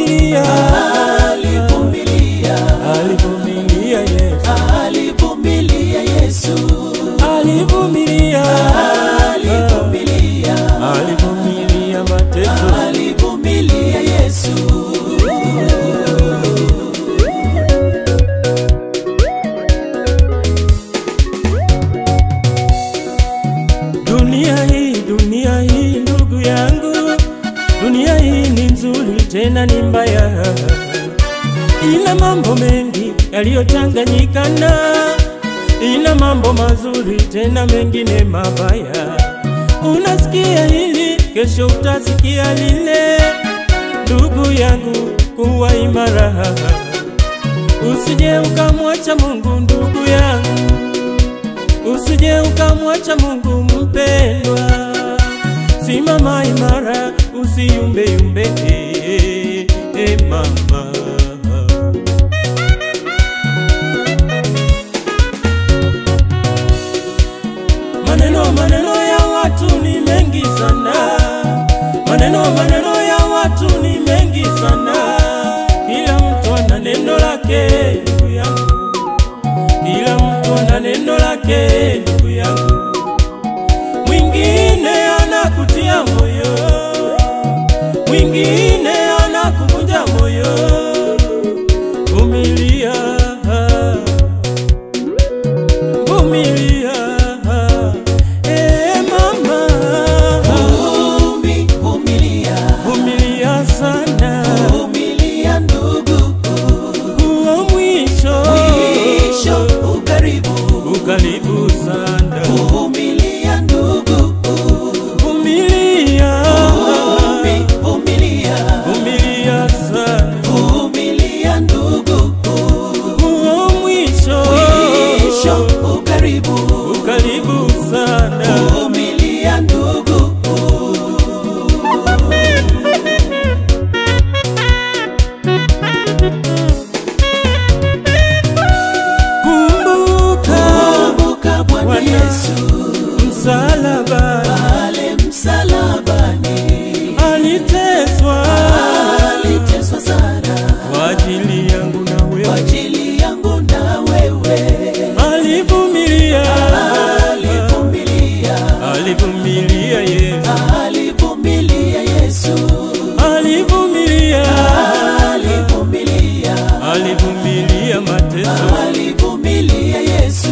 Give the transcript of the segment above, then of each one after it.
alivumilia, alivumilia, alivumilia Yesu, alivumilia Yesu, alivumilia, alivumilia, alivumilia mateso, alivumilia Yesu. Dunia hii ndugu yangu, dunia hii ni nzuri tena ni mbaya, ina mambo mengi yaliyochanganyikana, ina mambo mazuri tena mengine mabaya. Unasikia hili, kesho utasikia lile. Ndugu yangu, kuwa imara, usije ukamwacha Mungu. Ndugu yangu, usije ukamwacha Mungu mpendwa, simama imara, usiyumbe yumbe, mama. Maneno ya watu ni mengi sana, maneno ya watu ni mengi sana. Kila mtu ana neno lake ndugu yangu, kila mtu ana neno lake ndugu yangu. Mwingine anakutia moyo, mwingine anakuvunja moyo. Vumilia, vumilia, mama. Vumilia, Vumilia sana, vumilia ndugu, huo mwisho ukaribu, ukaribu sana. vumilia ndugu, Vumilia, vumilia, vumilia sana, vumilia ndugu, huo mwisho ukaribu, ukaribu sana. vumilia ndugu. Kumbuka Bwana Yesu, msalaba, pale msalabani aliteswa sana kwa ajili yangu na kwa wewe, ajili yangu na wewe. alivumilia, Alivumilia, alivumilia Yesu, alivumilia Yesu, alivumilia, alivumilia, alivumilia mateso, alivumilia Yesu.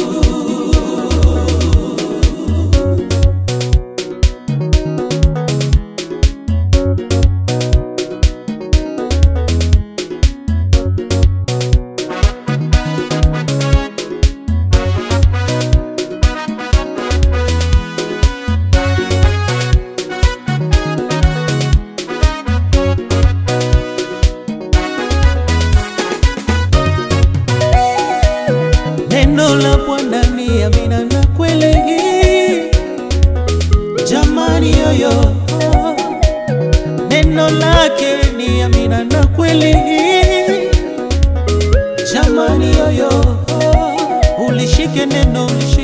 Neno la Bwana ni amina na kweli, jamani yoyo. Neno lake ni amina na kweli, jamani yoyo. Ulishike neno,